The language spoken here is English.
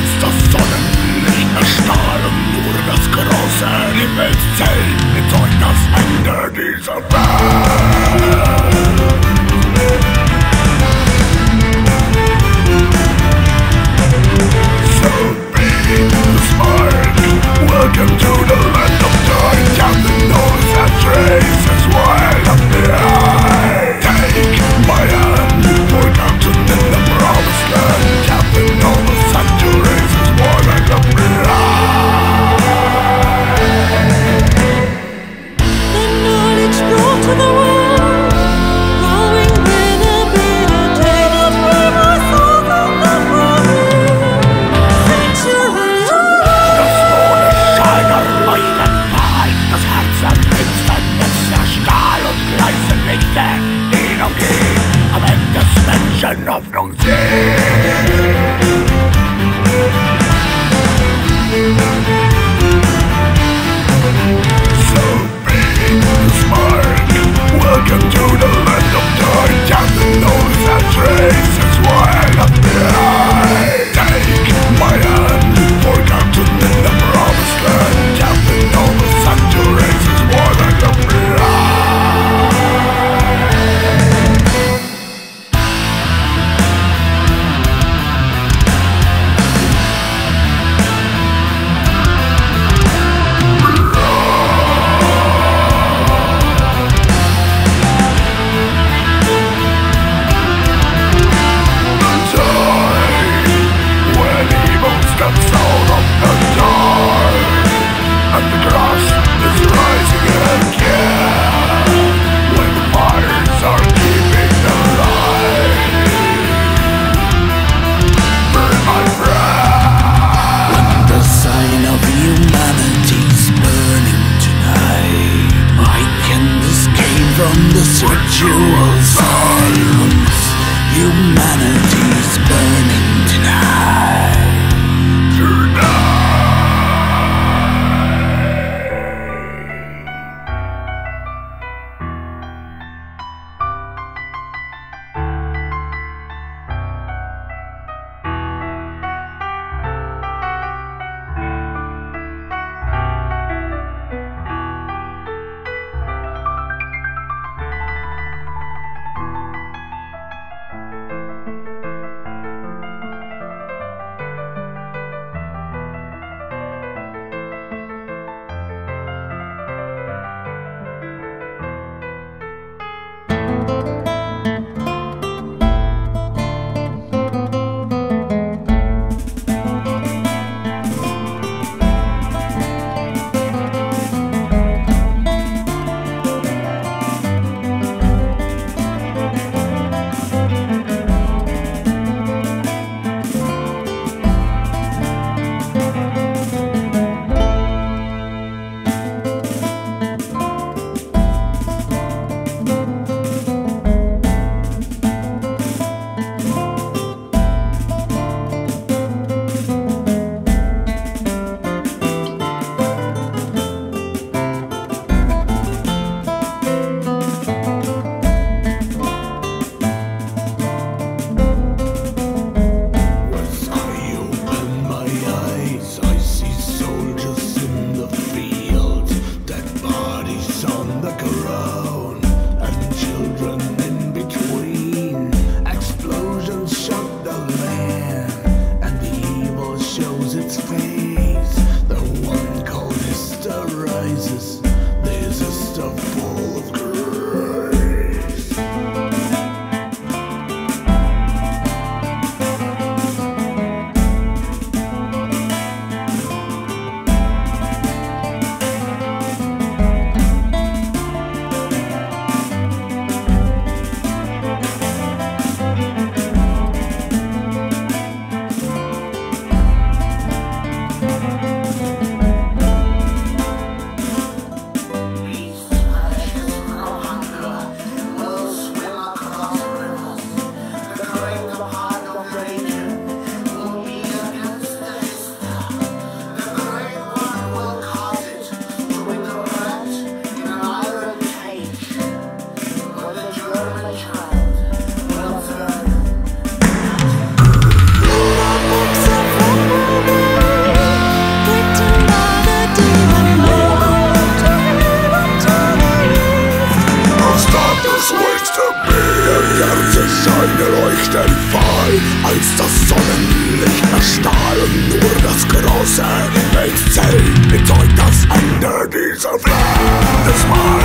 als das Sonnenlicht erstrahlen, nur das große Himmelszelt bezeugt das Ende dieser Welt. So be the spark, welcome to the land of joy. Counting those that traces while I'm behind. Take my hand, point out to the promised land. Counting all the centuries is what I left behind. The knowledge brought to the world, growing with a bitter taste. We must solve the problem. Centuries. Das Mondscheiner leuchtet fein, das Herz am Finsternis, der Stahl und leise Lichter, die noch gehen, am Ende des Menschen Hoffnung sehen. So be the spark, welcome to the land of joy. Counting those that traces while I'm behind. Take my hand, point out to the promised land. Counting all the centuries is what I left behind. When evil steps out of the dark and the grass is rising again, when the fires are keeping the light, burn my breath. When the sign of humanity's burning tonight, I can't escape from this ritual silence. Humanity's burning tonight. Das große Exzell bezeugt das Ende dieser Welt. Das war